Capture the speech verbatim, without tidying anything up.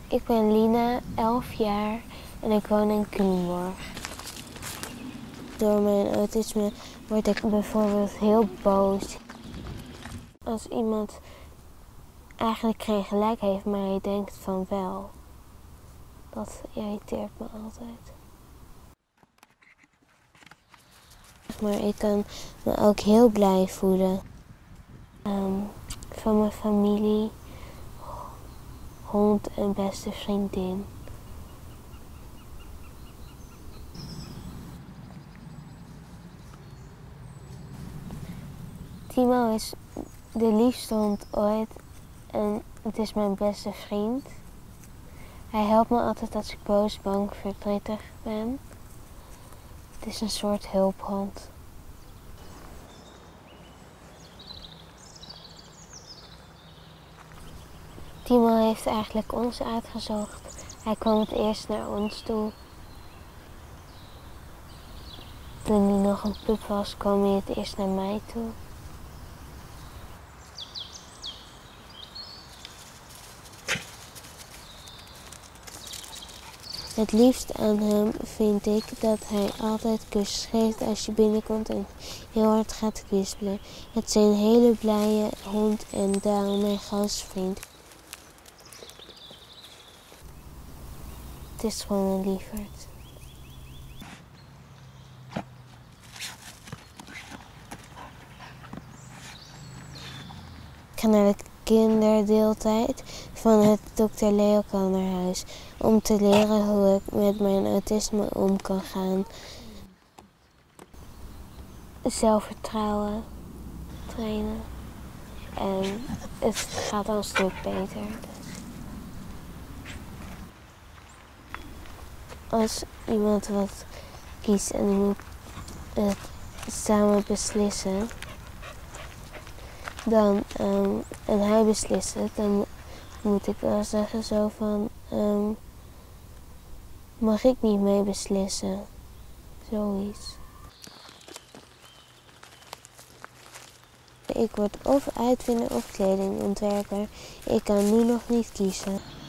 Ik ben Lina, elf jaar en ik woon in Culemborg. Door mijn autisme word ik bijvoorbeeld heel boos. Als iemand eigenlijk geen gelijk heeft, maar hij denkt van wel. Dat irriteert me altijd. Maar ik kan me ook heel blij voelen. Um, van mijn familie, hond en beste vriendin. Timo is de liefste hond ooit en het is mijn beste vriend. Hij helpt me altijd als ik boos, bang, verdrietig ben. Het is een soort hulphond. Timo heeft eigenlijk ons uitgezocht. Hij kwam het eerst naar ons toe. Toen hij nog een pup was, kwam hij het eerst naar mij toe. Het liefst aan hem vind ik dat hij altijd kusjes geeft als je binnenkomt en heel hard gaat kwispelen. Het is een hele blije hond en daarom mijn grootste vriend. Het is gewoon een lieverd. Ik ga naar de kinderdeeltijd van het dokter Leo Kannerhuis om te leren hoe ik met mijn autisme om kan gaan. Zelfvertrouwen trainen en het gaat al een stuk beter. Als iemand wat kiest en die moet het samen beslissen, dan, um, en hij beslist het, dan moet ik wel zeggen zo van, um, mag ik niet mee beslissen? Zoiets. Ik word of uitvinder of kledingontwerper. Ik kan nu nog niet kiezen.